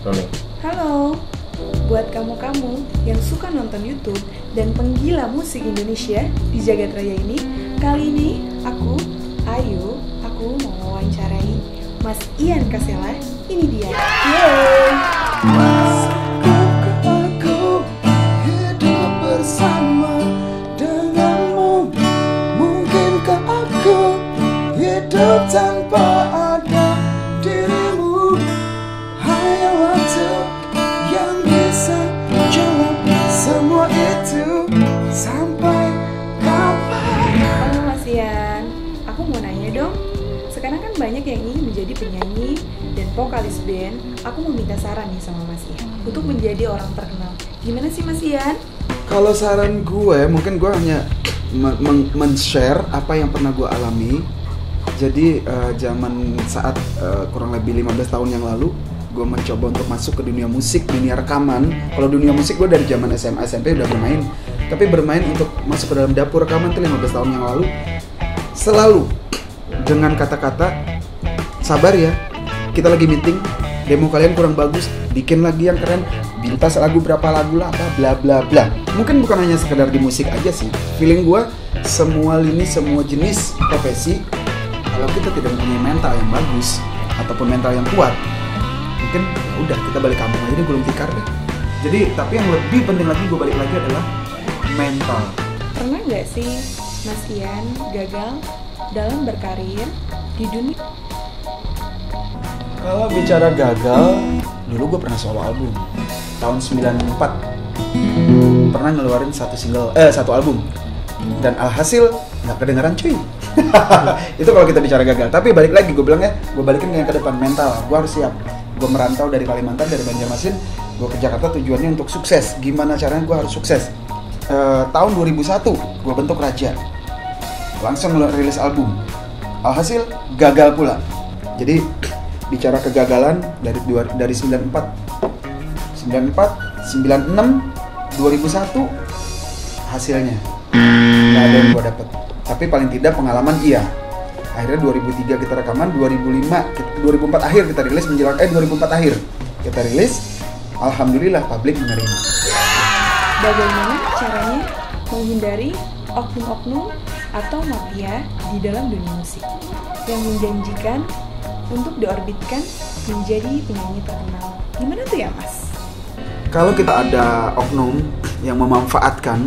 Rolling. Halo, buat kamu-kamu yang suka nonton YouTube dan penggila musik Indonesia di Jagat Raya ini, kali ini aku mau mewawancarai Mas Ian Kasela. Ini dia. Yeay! Masatkah aku hidup bersama denganmu? Mungkinkah aku hidup tanpa ada dirimu? Hanya waktu yang bisa jawab semua itu. Sampai kapan? Halo Mas Ian, aku mau nanya dong. Sekarang kan banyak yang ingin menjadi penyanyi dan vokalis band. Aku mau minta saran nih sama Mas Ian untuk menjadi orang terkenal. Gimana sih Mas Ian? Kalau saran gue, mungkin gue hanya men-share apa yang pernah gue alami. Jadi zaman saat kurang lebih 15 tahun yang lalu, gue mencoba untuk masuk ke dunia musik, dunia rekaman. Kalau dunia musik gue dari zaman SMA, SMP udah bermain. Tapi bermain untuk masuk ke dalam dapur rekaman itu 15 tahun yang lalu. Selalu dengan kata-kata, sabar ya, kita lagi meeting, demo kalian kurang bagus, bikin lagi yang keren, bintas lagu berapa lagu lah, apa bla bla bla. Mungkin bukan hanya sekedar di musik aja sih. Feeling gue, semua lini, semua jenis profesi, kalau kita tidak mempunyai mental yang bagus ataupun mental yang kuat, mungkin ya udah kita balik kampung aja deh, gulung tikar deh. Jadi tapi yang lebih penting lagi gue balik lagi adalah mental. Pernah nggak sih Mas Ian gagal dalam berkarir di dunia? Kalau bicara gagal, dulu gue pernah solo album tahun 94. Pernah ngeluarin satu album. Dan alhasil nggak kedengeran cuy. Itu kalau kita bicara gagal. Tapi balik lagi gue bilangnya, gue balikin yang ke depan, mental. Gue harus siap. Gue merantau dari Kalimantan, dari Banjarmasin, gue ke Jakarta tujuannya untuk sukses. Gimana caranya gue harus sukses? Tahun 2001 gue bentuk Raja, langsung rilis album. Alhasil gagal pula. Jadi bicara kegagalan dari 94, 96, 2001 hasilnya nggak ada yang gue dapet. Tapi paling tidak pengalaman iya. Akhirnya 2003 kita rekaman, 2004 akhir kita rilis, menjelang 2004 akhir kita rilis. Alhamdulillah publik menerima. Bagaimana caranya menghindari oknum-oknum atau mafia di dalam dunia musik yang menjanjikan untuk diorbitkan menjadi penyanyi terkenal? Gimana tuh ya Mas? Kalau kita ada oknum yang memanfaatkan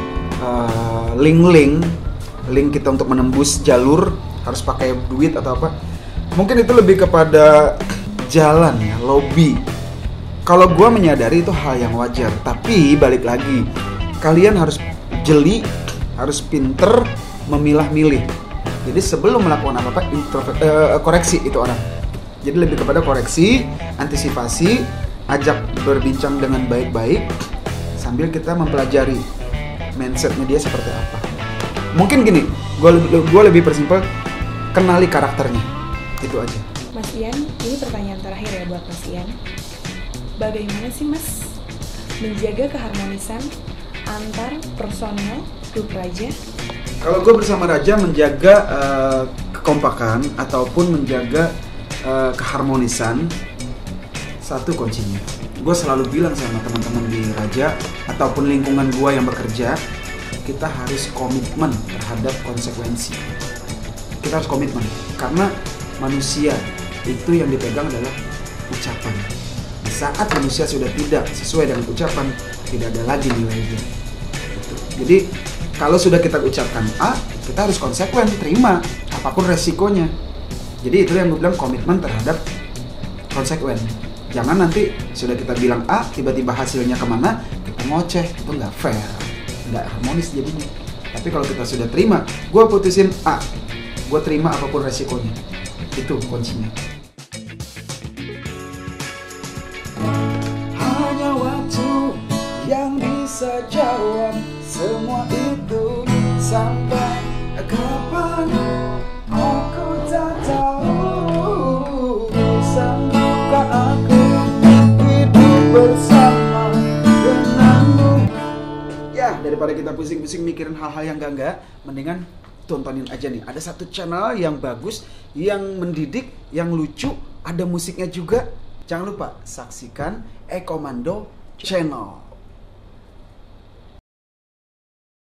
link kita untuk menembus jalur, harus pakai duit atau apa, mungkin itu lebih kepada jalan ya, lobby. Kalau gue menyadari itu hal yang wajar, tapi balik lagi, kalian harus jeli, harus pinter memilah-milih. Jadi sebelum melakukan apa-apa, koreksi itu orang. Jadi lebih kepada koreksi, antisipasi, ajak berbincang dengan baik-baik, sambil kita mempelajari mindsetnya dia seperti apa. Mungkin gini, gue lebih persimpel, kenali karakternya, itu aja. Mas Ian, ini pertanyaan terakhir ya buat Mas Ian. Bagaimana sih Mas menjaga keharmonisan antar personel grup Raja? Kalau gue bersama Raja menjaga kekompakan ataupun menjaga keharmonisan, satu kuncinya. Gue selalu bilang sama teman-teman di Raja ataupun lingkungan gue yang bekerja, kita harus komitmen terhadap konsekuensi. Kita harus komitmen, karena manusia itu yang dipegang adalah ucapan. Di saat manusia sudah tidak sesuai dengan ucapan, tidak ada lagi nilainya. Gitu. Jadi kalau sudah kita ucapkan A, kita harus konsekuen, terima apapun resikonya. Jadi itu yang gue bilang, komitmen terhadap konsekuen. Jangan nanti sudah kita bilang A, tiba-tiba hasilnya kemana, kita ngoceh, itu nggak fair, nggak harmonis jadinya. Tapi kalau kita sudah terima, gue putusin A, gue terima apapun resikonya, itu kuncinya. Hanya waktu yang bisa jawab semua itu. Sampai kapan aku tak tahu. Sanggupkah aku hidup bersama denganmu? Ya, daripada kita pusing-pusing mikirin hal-hal yang enggak, mendingan tontonin aja nih. Ada satu channel yang bagus, yang mendidik, yang lucu, ada musiknya juga. Jangan lupa saksikan Ekomando Channel.